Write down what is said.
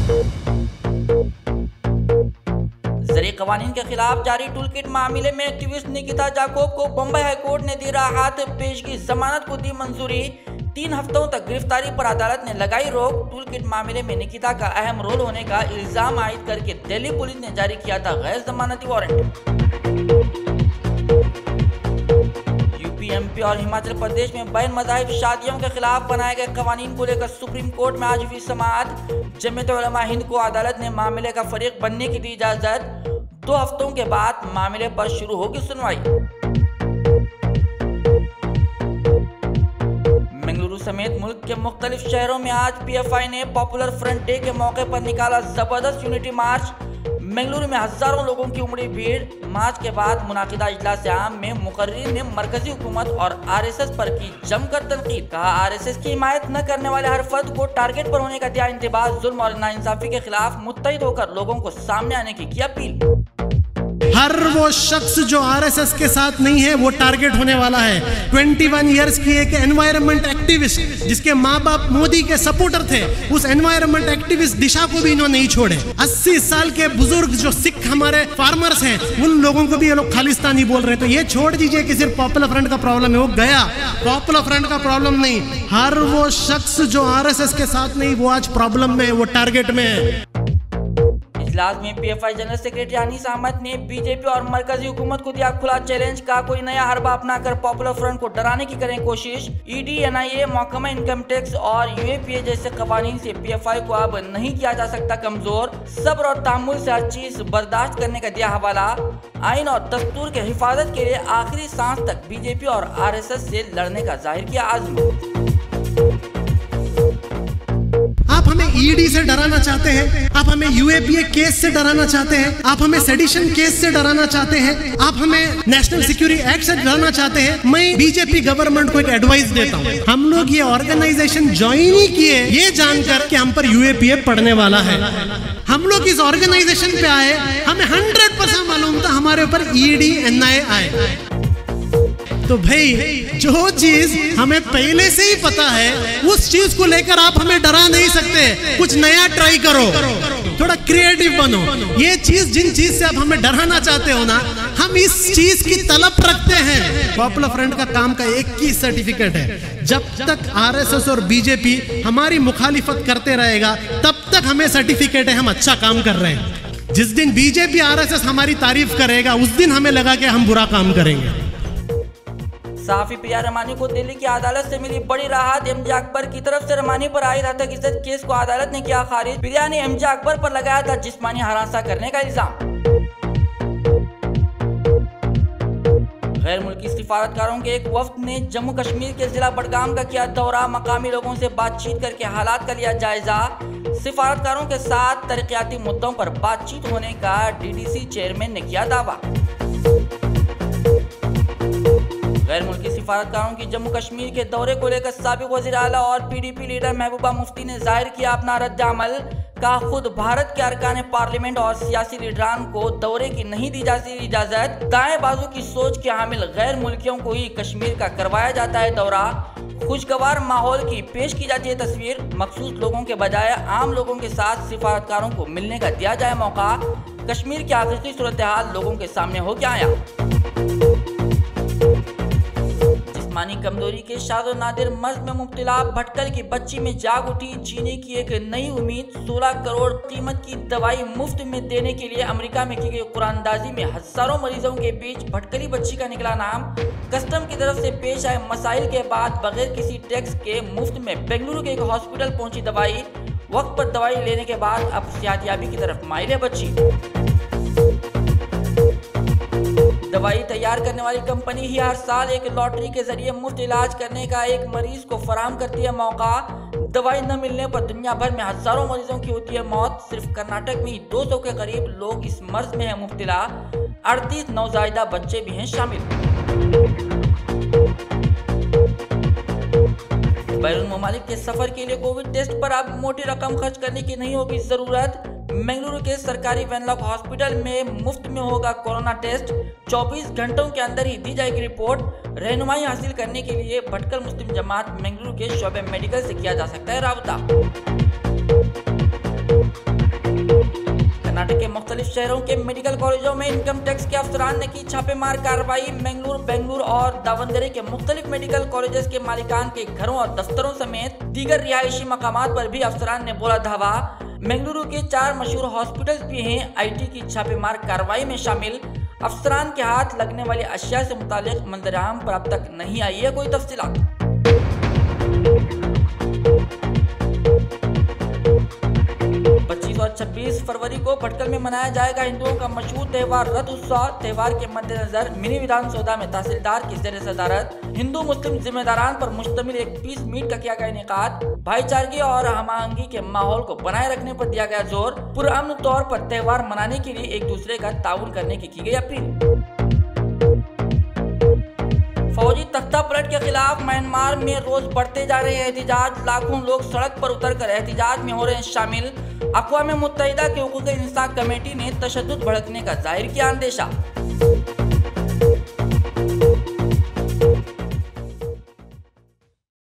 जरिए कवानीन के खिलाफ जारी टूलकिट मामले में एक्टिविस्ट निकिता जाकोब को बम्बई हाईकोर्ट ने दी राहत, पेशगी जमानत को दी मंजूरी। 3 हफ्तों तक गिरफ्तारी पर अदालत ने लगाई रोक। टूलकिट मामले में निकिता का अहम रोल होने का इल्जाम आयद करके दिल्ली पुलिस ने जारी किया था गैर जमानती वारंट। यूपी, एमपी और हिमाचल प्रदेश में बैन मज़ाहिब शादियों के खिलाफ बनाए गए कवानीन को लेकर सुप्रीम कोर्ट में आज हुई समाअत। जमीयत उलमा हिंद को अदालत ने मामले का फरीक बनने की दी इजाजत। 2 हफ्तों के बाद मामले पर शुरू होगी सुनवाई। बेंगलुरु समेत मुल्क के मुख्तलिफ शहरों में आज पीएफआई ने पॉपुलर फ्रंट डे के मौके पर निकाला जबरदस्त यूनिटी मार्च। बेंगलुरु में हजारों लोगों की उमड़ी भीड़। मार्च के बाद मुनाकिदा इजलास आम में मुकर्रिरीन ने मरकजी हुकूमत और आरएसएस पर की जमकर तनकीद। कहा, आरएसएस की हिमायत न करने वाले हर फर्द को टारगेट पर होने का दिया इंतबाह। जुल्म और नाइंसाफी के खिलाफ मुत्तहिद होकर लोगों को सामने आने की अपील। हर वो शख्स जो आरएसएस के साथ नहीं है वो टारगेट होने वाला है। 21 इयर्स की एक एनवायरनमेंट एक्टिविस्ट जिसके माँ बाप मोदी के सपोर्टर थे, उस एनवायरनमेंट एक्टिविस्ट दिशा को भी इन्होंने नहीं छोड़े। 80 साल के बुजुर्ग जो सिख हमारे फार्मर्स हैं, उन लोगों को भी ये लोग खालिस्तानी बोल रहे हैं। तो ये छोड़ दीजिए कि सिर्फ पॉपुलर फ्रंट का प्रॉब्लम है, वो गया। पॉपुलर फ्रंट का प्रॉब्लम नहीं, हर वो शख्स जो आरएसएस के साथ नहीं वो आज प्रॉब्लम में है, वो टारगेट में है। इजलास में PFI general secretary Anis Ahmad ने बीजेपी और मरकजी हुकूमत को दिया खुला चैलेंज। का कोई नया हरबा अपनाकर पॉपुलर फ्रंट को डराने की करें कोशिश। ईडी, एनआईए, महकमा इनकम टैक्स और यूएपीए जैसे कवानीन से पीएफआई को अब नहीं किया जा सकता कमजोर। सब्र और तहम्मुल से हर चीज बर्दाश्त करने का दिया हवाला। आइन और दस्तूर के हिफाजत के लिए आखिरी सांस तक बीजेपी और आरएसएस से लड़ने का जाहिर किया आज़म। आप हमें ईडी से डराना चाहते हैं, आप हमें यूएपीए केस से डराना चाहते हैं, आप हमें सेडिशन केस से डराना चाहते हैं, आप हमें नेशनल सिक्योरिटी एक्ट से डराना चाहते हैं। मैं बीजेपी गवर्नमेंट को एक एडवाइस देता हूं, हम लोग ये ऑर्गेनाइजेशन ज्वाइन ही किए ये जानकर कि हम पर यूएपीए पड़ने वाला है। हम लोग इस ऑर्गेनाइजेशन पे आए, हमें 100% मालूम था हमारे ऊपर ईडी, एनआईए आए। तो भाई जो चीज हमें पहले से ही पता है उस चीज को लेकर आप हमें डरा नहीं सकते। कुछ नया ट्राई करो, थोड़ा क्रिएटिव बनो। ये चीज जिन चीज से आप हमें डराना चाहते हो ना, हम इस चीज की तलब रखते हैं। पॉपुलर फ्रंट का काम का एक ही सर्टिफिकेट है, जब तक आरएसएस और बीजेपी हमारी मुखालिफत करते रहेगा तब तक हमें सर्टिफिकेट है हम अच्छा काम कर रहे हैं। जिस दिन बीजेपी आरएसएस हमारी तारीफ करेगा उस दिन हमें लगा कि हम बुरा काम करेंगे। सहाफी प्रिया रमानी को दिल्ली की अदालत से मिली बड़ी राहत। एमजे अकबर की तरफ से रमानी पर आई हत्या इज्जत केस को अदालत ने किया खारिज। प्रिया ने एमजे अकबर पर लगाया था जिस्मानी हरासा करने का इल्जाम। गैर मुल्की सिफारतकारों के एक वफ्द ने जम्मू कश्मीर के जिला बडगाम का किया दौरा। मकामी लोगों से बातचीत करके हालात का लिया जायजा। सिफारतकारों के साथ तरक्याती मुद्दों पर बातचीत होने का डीडीसी चेयरमैन ने किया दावा। गैर मुल्की सिफारतकारों की जम्मू कश्मीर के दौरे को लेकर साबिक वज़ीर आला और पीडीपी लीडर महबूबा मुफ्ती ने जाहिर किया अपना रद्द अमल। का खुद भारत के अरकान पार्लियामेंट और सियासी लीडरान को दौरे की नहीं दी जाती इजाजत। दाएं बाजू की सोच के हामिल गैर मुल्कियों को ही कश्मीर का करवाया जाता है दौरा। खुशगवार माहौल की पेश की जाती है तस्वीर। मखसूस लोगों के बजाय आम लोगों के साथ सिफारतकारों को मिलने का दिया जाए मौका। कश्मीर की हकीकी सूरत हाल लोगों के सामने हो क्या आया। जिस्मानी कमजोरी के शाद और नादिर मर्ज में मुब्तला भटकल की बच्ची में जाग उठी जीने की एक नई उम्मीद। 16 करोड़ कीमत की दवाई मुफ्त में देने के लिए अमेरिका में की गई कुरानंदाजी में हजारों मरीजों के बीच भटकली बच्ची का निकला नाम। कस्टम की तरफ से पेश आए मसाइल के बाद बगैर किसी टैक्स के मुफ्त में बेंगलुरु के एक हॉस्पिटल पहुंची दवाई। वक्त पर दवाई लेने के बाद अब सेहतयाबी की तरफ माहिर है बच्ची। दवाई तैयार करने वाली कंपनी ही हर साल एक लॉटरी के जरिए मुफ्त इलाज करने का एक मरीज को फराहम करती है मौका। दवाई न मिलने पर दुनिया भर में हजारों मरीजों की होती है मौत। सिर्फ कर्नाटक में ही 200 के करीब लोग इस मर्ज में है मुब्तला। 38 नवजायदा बच्चे भी हैं शामिल। बैरून ममालिक के सफर के लिए कोविड टेस्ट पर अब मोटी रकम खर्च करने की नहीं होगी जरूरत। बेंगलुरु के सरकारी वेनलॉक हॉस्पिटल में मुफ्त में होगा कोरोना टेस्ट। 24 घंटों के अंदर ही दी जाएगी रिपोर्ट। रहनुमाई हासिल करने के लिए भटकल मुस्लिम जमात बेंगलुरु के शोबे मेडिकल से किया जा सकता है राबता। मुख्तलिफ शहरों के मेडिकल कॉलेजों में इनकम टैक्स के अफसरान ने की छापेमार कार्रवाई। बेंगलुरु और दावनगरे के मुख्तलिफ मेडिकल कॉलेजेस के मालिकान के घरों और दफ्तरों समेत दीगर रिहायशी मकामात पर भी अफसरान ने बोला धावा। बेंगलुरु के 4 मशहूर हॉस्पिटल्स भी हैं IT की छापेमार कार्रवाई में शामिल। अफसरान के हाथ लगने वाली अशिया से मुतालिक मंजर-ए-आम पर अब तक नहीं आई है कोई तफसीलात। 25 और 26 फरवरी को भटकल में मनाया जाएगा हिंदुओं का मशहूर त्यौहार रथ उत्सव। त्यौहार के मद्देनजर मिनी विधानसौधा में तहसीलदार की ज़ेर सदारत हिंदू मुस्लिम जिम्मेदारान पर मुश्तमिल एक पीस मीट का किया गया इनेकाद। भाईचारगी और हम-आहंगी के माहौल को बनाए रखने पर दिया गया जोर। पुरअमन तौर पर त्यौहार मनाने के लिए एक दूसरे का ताउन करने की गई अपील। फौजी तख्ता पलट के खिलाफ म्यांमार में रोज बढ़ते जा रहे एहतिजाज। लाखों लोग सड़क पर उतरकर एहतिजाज में हो रहे हैं शामिल। अक़वाम मुत्तहिदा के हुकूक़ इंसान कमेटी ने तशद्दुद भड़कने का जाहिर किया अंदेशा।